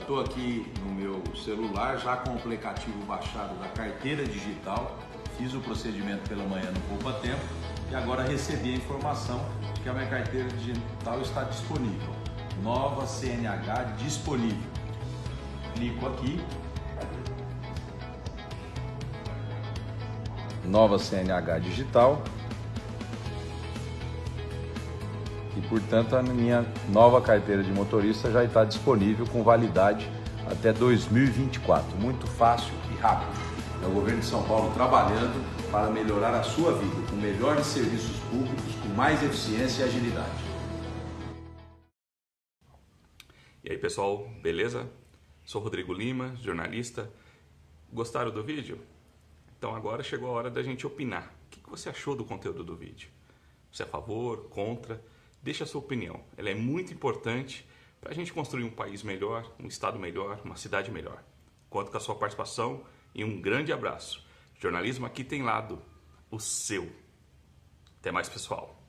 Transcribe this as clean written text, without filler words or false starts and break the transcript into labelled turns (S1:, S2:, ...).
S1: estou aqui no meu celular, já com o aplicativo baixado da carteira digital. Fiz o procedimento pela manhã no Poupa Tempo e agora recebi a informação de que a minha carteira digital está disponível. Nova CNH disponível. Clico aqui. Nova CNH digital. E, portanto, a minha nova carteira de motorista já está disponível com validade até 2024. Muito fácil e rápido. É o governo de São Paulo trabalhando para melhorar a sua vida, com melhores serviços públicos, com mais eficiência e agilidade.
S2: E aí, pessoal, beleza? Sou Rodrigo Lima, jornalista. Gostaram do vídeo? Então agora chegou a hora da gente opinar. O que você achou do conteúdo do vídeo? Você é a favor, contra? Deixe a sua opinião. Ela é muito importante para a gente construir um país melhor, um estado melhor, uma cidade melhor. Conto com a sua participação e um grande abraço. Jornalismo aqui tem lado, o seu. Até mais, pessoal.